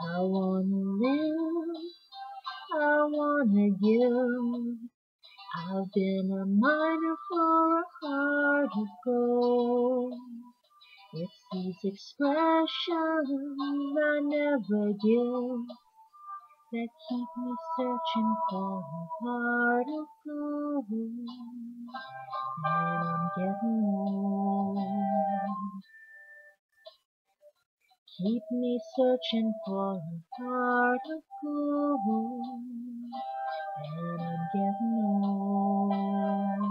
I wanna live, I wanna give. I've been a miner for a heart of gold. It's these expressions I never give that keep me searching for a heart of gold. And I'm getting old. Keep me searching for a heart of gold. And I'm getting old.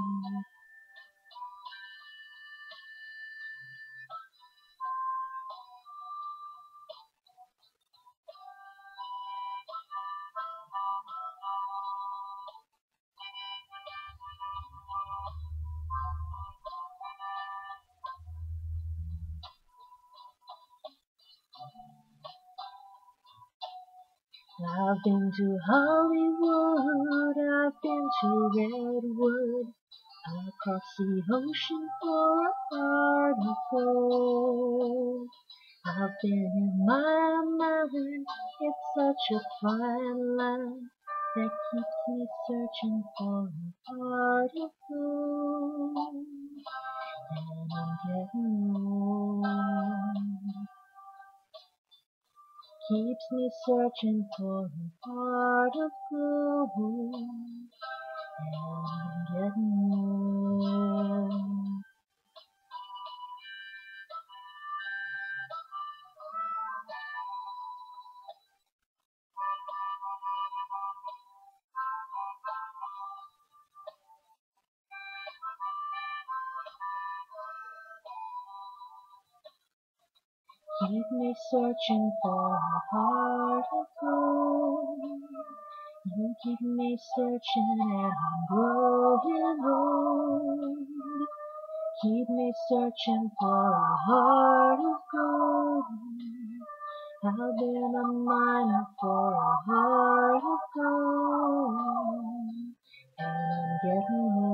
I've been to Hollywood, I've been to Redwood, across the ocean for a heart of gold. I've been in my mind, it's such a fine line that keeps me searching for a heart of gold. And I'm getting old. Keeps me searching for a heart of gold. And I'm getting old. Keep me searching for a heart of gold. You keep me searching and I'm growing old. Keep me searching for a heart of gold. I've been a miner for a heart of gold. And I'm getting old.